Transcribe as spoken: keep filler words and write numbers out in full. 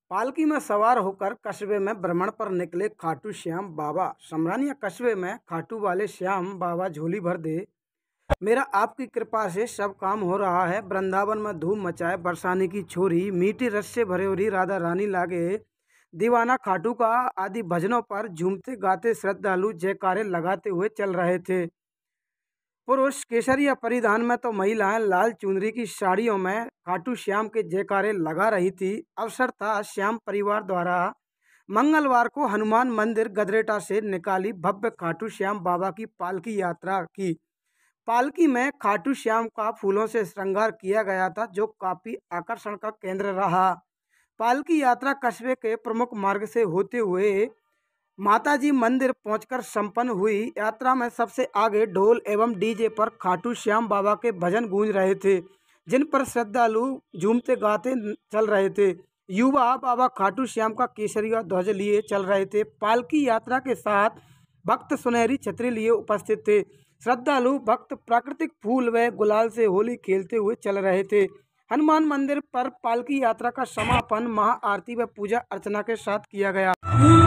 पालकी में सवार होकर कस्बे में भ्रमण पर निकले खाटू श्याम बाबा। समरानिया कस्बे में खाटू वाले श्याम बाबा झोली भर दे, मेरा आपकी कृपा से सब काम हो रहा है। वृंदावन में धूम मचाए बरसाने की छोरी, मीठी रस से भरे उरी राधा रानी लागे। दीवाना खाटू का आदि भजनों पर झूमते गाते श्रद्धालु जयकारे लगाते हुए चल रहे थे। पुरुष केसरिया परिधान में तो महिलाएं लाल चुनरी की साड़ियों में खाटू श्याम के जयकारे लगा रही थी। अवसर था श्याम परिवार द्वारा मंगलवार को हनुमान मंदिर गदरेटा से निकाली भव्य खाटू श्याम बाबा की पालकी यात्रा की। पालकी में खाटू श्याम का फूलों से श्रृंगार किया गया था, जो काफी आकर्षण का केंद्र रहा। पालकी यात्रा कस्बे के प्रमुख मार्ग से होते हुए माताजी मंदिर पहुंचकर संपन्न हुई। यात्रा में सबसे आगे ढोल एवं डीजे पर खाटू श्याम बाबा के भजन गूंज रहे थे, जिन पर श्रद्धालु झूमते गाते चल रहे थे। युवा बाबा खाटू श्याम का केसरिया ध्वज लिए चल रहे थे। पालकी यात्रा के साथ भक्त सुनहरी छतरी लिए उपस्थित थे। श्रद्धालु भक्त प्राकृतिक फूल व गुलाल से होली खेलते हुए चल रहे थे। हनुमान मंदिर पर पालकी यात्रा का समापन महाआरती व पूजा अर्चना के साथ किया गया।